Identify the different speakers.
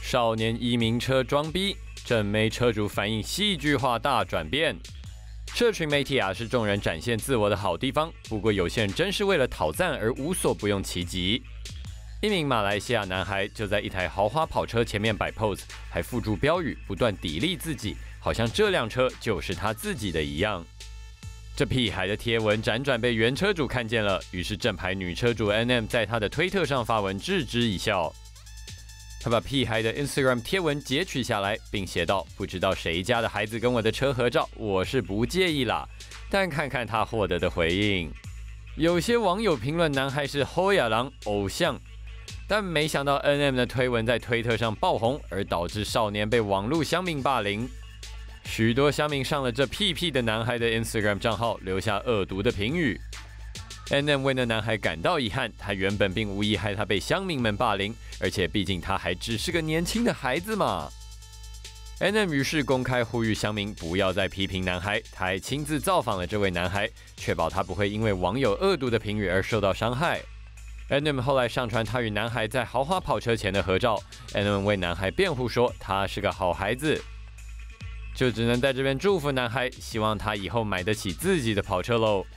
Speaker 1: 少年移民车装逼，正妹车主反应戏剧化大转变。社群媒体是众人展现自我的好地方，不过有些人真是为了讨赞而无所不用其极。一名马来西亚男孩就在一台豪华跑车前面摆 pose， 还附注标语，不断砥砺自己，好像这辆车就是他自己的一样。这屁孩的贴文辗转被原车主看见了，于是正牌女车主 NM 在他的推特上发文置之一笑。他把屁孩的 Instagram 贴文截取下来，并写道：“不知道谁家的孩子跟我的车合照，我是不介意啦。”但看看他获得的回应，有些网友评论男孩是后亚郎偶像，但没想到 NM 的推文在推特上爆红，而导致少年被网络乡民霸凌。许多乡民上了这屁屁的男孩的 Instagram 账号，留下恶毒的评语。NM 为那男孩感到遗憾，他原本并无意害他被乡民们霸凌，而且毕竟他还只是个年轻的孩子嘛。NM 于是公开呼吁乡民不要再批评男孩，他还亲自造访了这位男孩，确保他不会因为网友恶毒的评语而受到伤害。NM 后来上传他与男孩在豪华跑车前的合照 ，NM 为男孩辩护说他是个好孩子，就只能在这边祝福男孩，希望他以后买得起自己的跑车喽。